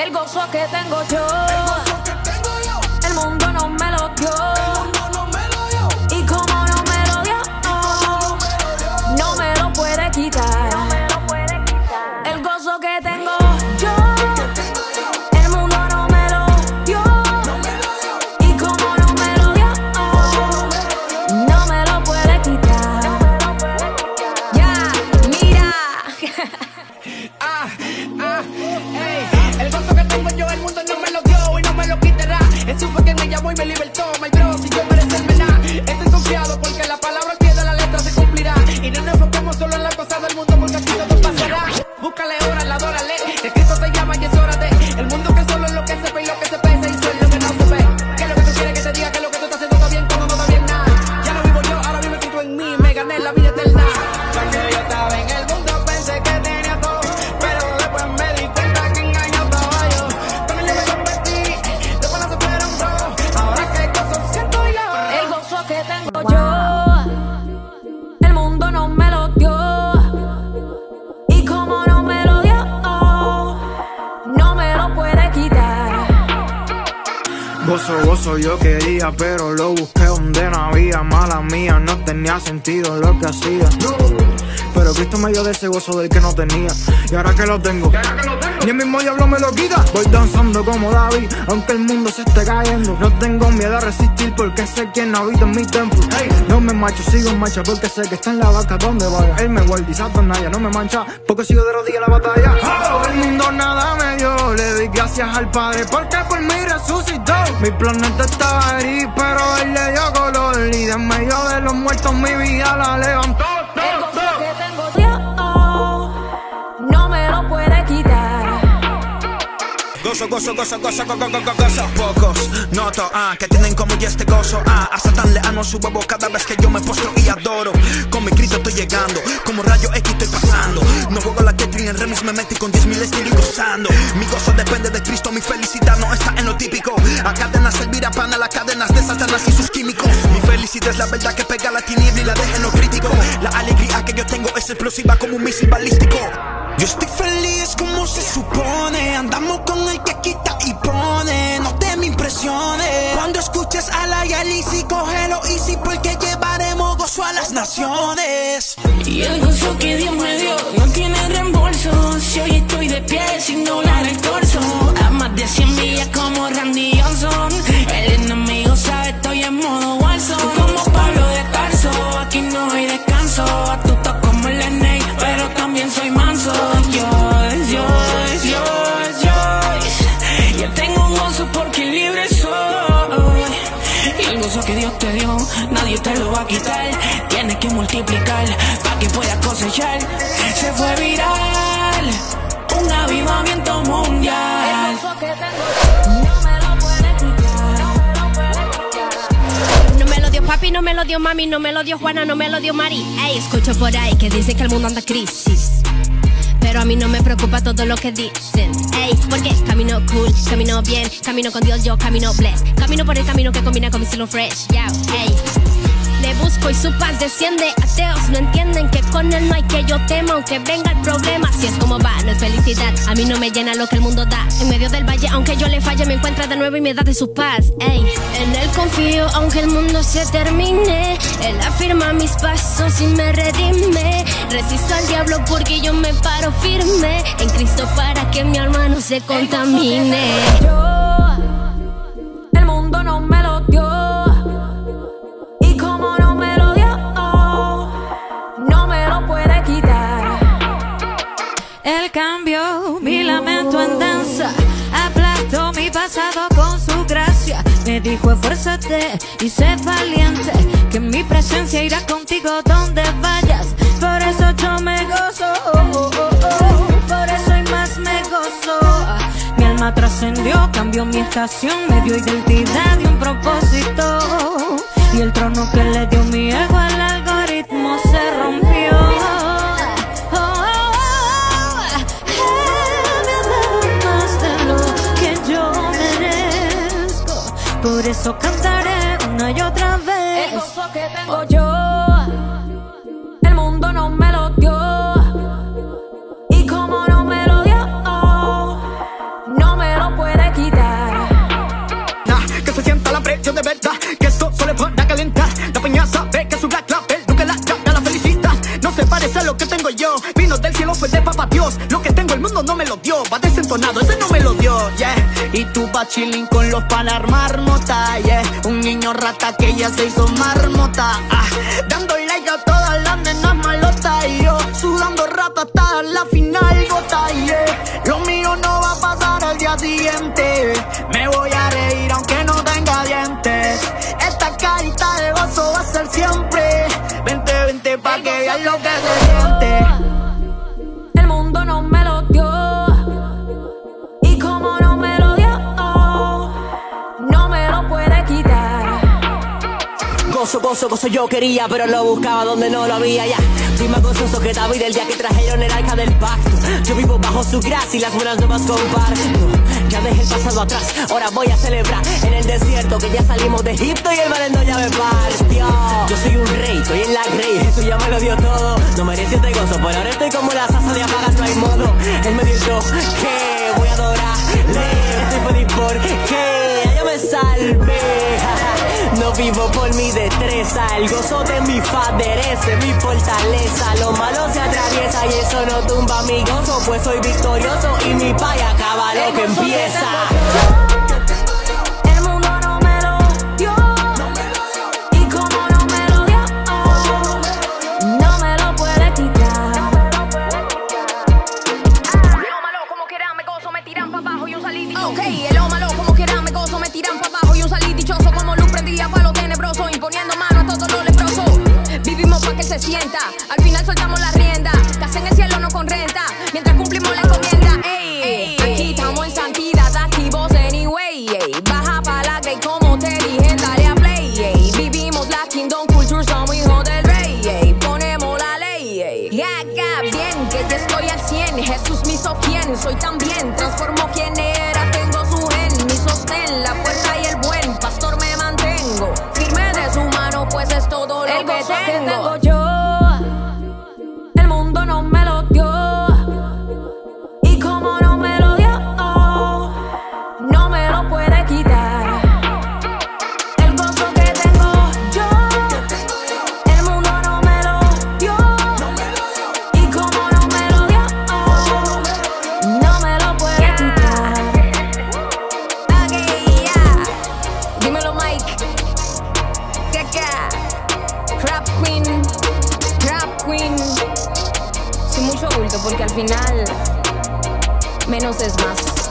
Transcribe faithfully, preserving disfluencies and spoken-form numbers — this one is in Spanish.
El gozo que tengo yo, el mundo no me lo dio. Y como no me lo dio, no me lo puede quitar. El gozo que tengo yo, el mundo no me lo dio. Y como no me lo dio, no me lo puede quitar. Ya, mira. Ah, ah, hey. El gozo que tengo yo, el mundo no me lo dio y no me lo quitará. Jesús fue quien me llamó y me libertó, my bro, si yo merecerme nada. Estoy confiado porque la palabra que da la letra se cumplirá. Y no nos enfoquemos solo en la cosa del mundo porque aquí todo pasará. Búscale hora, la adórale, que Cristo te llama y es hora de. El mundo que solo es lo que se ve y lo que se pesa y sueño lo que no se ve. ¿Qué es lo que tú quieres que te diga? Que lo que tú estás haciendo está bien cuando no está bien nada. Ya no vivo yo, ahora vive Cristo en mí, me gané la vida eterna. Cuando yo estaba en el mundo pensé que tenía todo, pero después me di cuenta que engañado estaba yo. También yo me convertí, después no se fueron dos. Ahora qué gozo siento yo. El gozo que tengo yo, el mundo no me lo dio. Y como no me lo dio, no me lo puede quitar. Gozo, gozo yo quería, pero lo busqué donde no había. Mala mía, no tenía sentido lo que hacía. Pero Cristo me dio de ese gozo del que no tenía. Y ahora que lo tengo, ni el mismo diablo me lo quita. Voy danzando como David, aunque el mundo se esté cayendo. No tengo miedo a resistir porque sé quién habita en mi templo. Hey, no me macho, sigo en marcha porque sé que está en la barca donde vaya. Él me guarda y Satanás ya no me mancha porque sigo de rodillas en la batalla. Oh, el mundo nada me dio, le doy gracias al Padre porque por mí resucitó. Mi planeta estaba gris, pero Él le dio color. Y de medio de los muertos mi vida la levantó. El gozo que tengo yo, no me lo puede quitar. Gozo, gozo, gozo, gozo, gozo, gozo, gozo. Pocos noto, ah, que tienen como yo este gozo, ah. A Satán le amo su huevo cada vez que yo me postro y adoro. Con mi Cristo estoy llegando, como rayo X estoy pasando. No juego la Tetris en remix, me metí con diez mil estilos y gozando. Mi gozo depende de Cristo, mi felicidad no está en lo típico. A cadenas servirá pan a las cadenas de Satanás y sus químicos. Mi felicidad es la verdad que pega la tiniebla y la deja en lo crítico. La alegría que yo tengo es explosiva como un misil balístico. Yo estoy feliz como se supone. Andamos con el que quita y pone. No te me impresiones cuando escuches a la Yalizy, cógelo easy porque llevaremos gozo a las naciones. Y el gozo que Dios me dio no tiene reembolso. Si hoy estoy de pie sin doblar el torso, a más de cien millas como Randy Johnson. El enemigo sabe estoy en modo Warzone. Como Pablo de Tarso, aquí no hay descanso. Astuto como el Snake, pero también soy manso. Yo, yo, yo, yo, yo tengo un gozo porque libre soy. Y el gozo que Dios te dio, nadie te lo va a quitar. Tienes que multiplicar para que puedas cosechar. Se fue viral, un avivamiento mundial. El gozo que tengo yo, no me lo puede quitar. No me lo dio papi, no me lo dio mami, no me lo dio Juana, no me lo dio Mari. Ey, escucho por ahí que dicen que el mundo anda crisis, pero a mí no me preocupa todo lo que dicen. Ey, porque camino cool, camino bien, camino con Dios, yo camino blessed. Camino por el camino que combina con mi estilo fresh. Yeah, ey. Le busco y su paz desciende. Ateos no entienden que con él no hay que yo tema, aunque venga el problema. Si es como va, no es felicidad. A mí no me llena lo que el mundo da. En medio del valle, aunque yo le falle, me encuentra de nuevo y me da de su paz. Ey, en él confío, aunque el mundo se termine. Él afirma mis pasos y me redime. Resisto al diablo porque yo me paro firme en Cristo para que mi alma no se contamine. Yo, el mundo no me lo dio. Y como no me lo dio, no me lo puede quitar. Él cambió mi lamento en danza, aplastó mi pasado con su gracia. Me dijo esfuérzate y sé valiente, que mi presencia irá contigo donde vayas. Por eso yo me gozo, oh, oh, oh, oh. Por eso y más me gozo. Mi alma trascendió, cambió mi estación, me dio identidad y un propósito. Y el trono que le dio mi ego al algoritmo se rompió. Oh, oh, oh. Él me ha dado más de lo que yo merezco. Por eso cantaré una y otra vez. El gozo que tengo yo, el mundo no me lo dio. Y como no me lo dio, no me lo la presión de verdad, que esto solo es para calentar. La peña sabe que es un black label, no que la llama la felicita. No se parece a lo que tengo yo, vino del cielo, fue de papá Dios. Lo que tengo el mundo no me lo dio, va desentonado, ese no me lo dio, yeah. Y tú vas chilling con los panas marmota, yeah. Un niño rata que ya se hizo marmota, ah. Dando like a todas las nenas malotas y yo sudando rato hasta la final gota, yeah. Lo mío no va a pasar al día siguiente, me voy a reír aunque no tenga dientes. Esta carita de gozo va a ser siempre. Vente, vente pa' que veas lo que se siente. El mundo no me lo dio, y como no me lo dio, no me lo puede quitar. Gozo, gozo, gozo yo quería, pero lo buscaba donde no lo había, ya. Fui más gozoso que David el día que trajeron el arca del pacto. Yo vivo bajo su gracia y las buenas nuevas comparto. Ya dejé el pasado atrás, ahora voy a celebrar en el desierto que ya salimos de Egipto y el valendo ya me partió. Yo soy un rey, estoy en la grey, Jesús ya me lo dio todo. No merecí este gozo, por ahora estoy como la salsa de apagar, no hay modo. Él me dio yo, que voy a adorarle, estoy feliz porque yo me salvé. No vivo por mi destreza, el gozo de mi fadereza es mi fortaleza. Lo malo se atraviesa y eso no tumba mi gozo, pues soy victorioso y mi paya acaba lo que empieza. El mundo no me lo dio, y como no me lo dio, no me lo puede quitar. Lo malo como quiera me gozo, me tiran pa' abajo y un salí dichoso. Ok, el lo malo como quiera me gozo, me tiran pa' abajo y un salí dichoso. Como luz prendida pa' lo tenebroso, imponiendo mano a todo lo leproso. Vivimos pa' que se sienta, al final soltamos la rienda. Casa en el cielo no con renta, mientras cumplimos la encomienda. Ey, ey, aquí estamos en santidad, activos anyway. Ey, baja pa' la grey como te dije, dale a play. Ey, vivimos la kingdom culture, somos hijos del rey. Ey, ponemos la ley. Ey, gaga bien, que ya estoy al cien. Jesús me hizo quien soy también, transformó quien era, tengo su gen, mi sostén, la fuerza y el buen pastor me mantengo. Firme de su mano, pues es todo lo El que gozo tengo. que tengo yo, el mundo no me lo dio, y como no me lo dio, no me lo puede quitar. El gozo que tengo yo, el mundo no me lo dio, y como no me lo dio, no me lo puede quitar. Okay, yeah. Dímelo, Mike. Caca. Rap Queen. Rap Queen. Sin mucho bulto, porque al final menos es más.